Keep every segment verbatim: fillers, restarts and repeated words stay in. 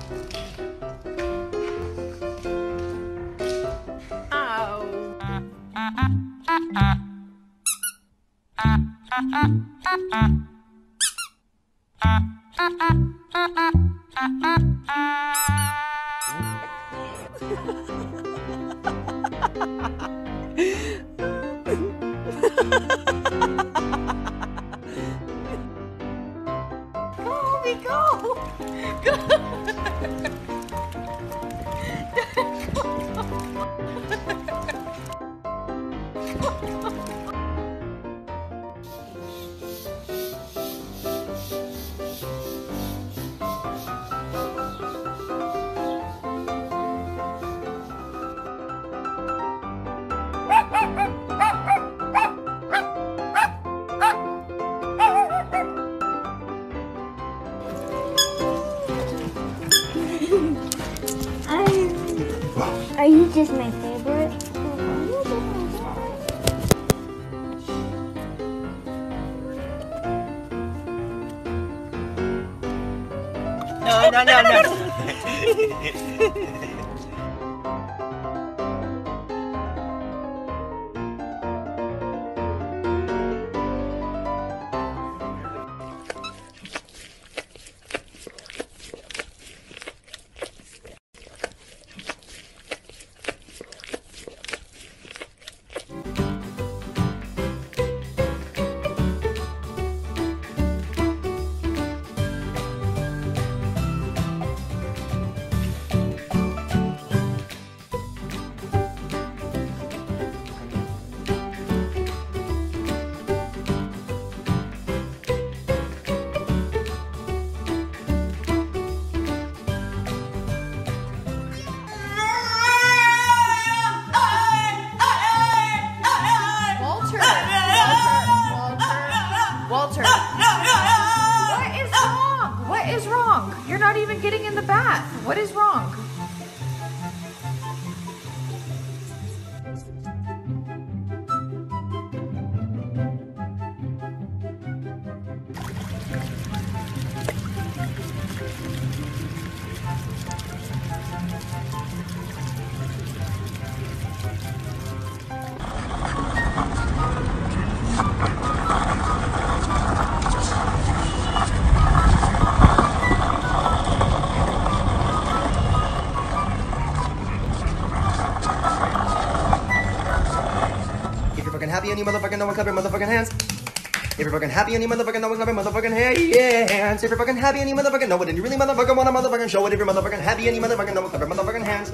Go! Go! Are you just my favorite? No, no, no, no. Walter, what is wrong? What is wrong? You're not even getting in the bath. What is wrong? Happy and you motherfucking know and clap your motherfucking hands. If you're fucking happy and you motherfucking know and clap your motherfucking hands. If you're fucking happy and you motherfucking know it and you really motherfucking wanna motherfucking show it. If you're motherfucking happy and you motherfucking know and clap your motherfucking hands.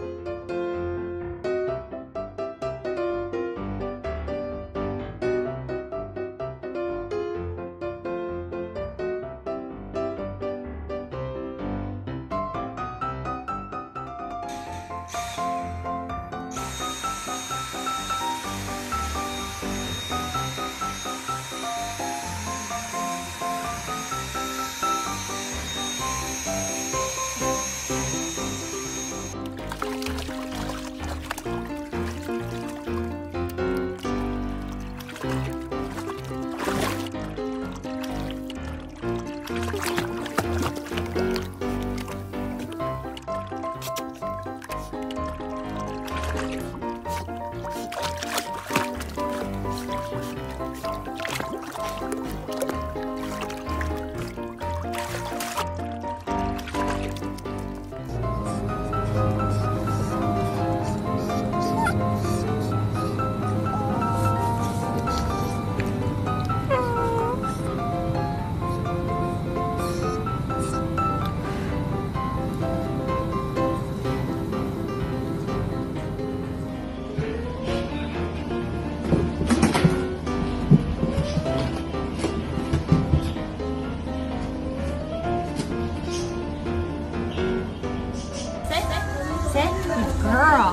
Girl.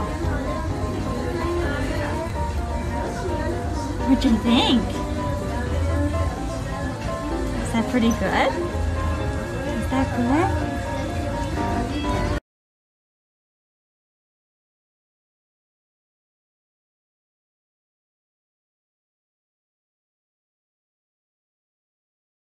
What do you think? Is that pretty good? Is that good?